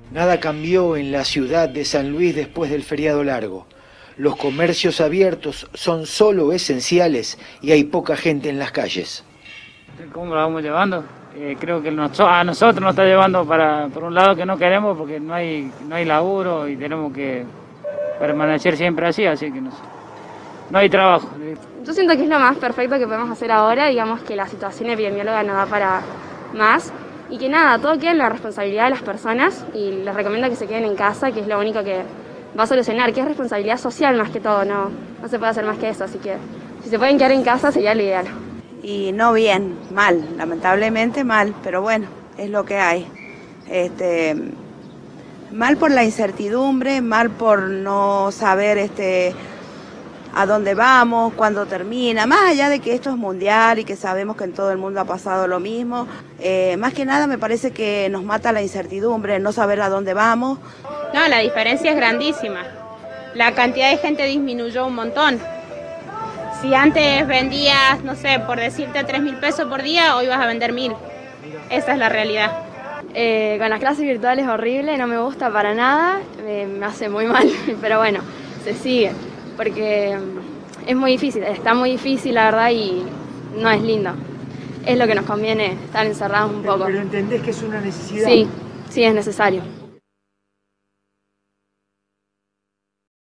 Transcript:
Nada cambió en la ciudad de San Luis después del feriado largo. Los comercios abiertos son solo esenciales y hay poca gente en las calles. ¿Cómo lo vamos llevando? Creo que a nosotros nos está llevando por un lado que no queremos porque no hay laburo y tenemos que permanecer siempre así que no hay trabajo. Yo siento que es lo más perfecto que podemos hacer ahora, digamos que la situación epidemiológica no da para más y que nada, todo queda en la responsabilidad de las personas y les recomiendo que se queden en casa, que es lo único que va a solucionar, que es responsabilidad social más que todo, no se puede hacer más que eso, así que si se pueden quedar en casa sería lo ideal. Y no bien, mal, lamentablemente mal, pero bueno, es lo que hay. Mal por la incertidumbre, mal por no saber a dónde vamos, cuándo termina, más allá de que esto es mundial y que sabemos que en todo el mundo ha pasado lo mismo, más que nada me parece que nos mata la incertidumbre, no saber a dónde vamos. No, la diferencia es grandísima. La cantidad de gente disminuyó un montón. Si antes vendías, no sé, por decirte 3.000 pesos por día, hoy vas a vender 1.000. Esa es la realidad. Con las clases virtuales es horrible, no me gusta para nada, me hace muy mal, pero bueno, se sigue, porque es muy difícil, está muy difícil la verdad y no es lindo. Es lo que nos conviene estar encerrados un poco. ¿Pero entendés que es una necesidad? Sí, es necesario.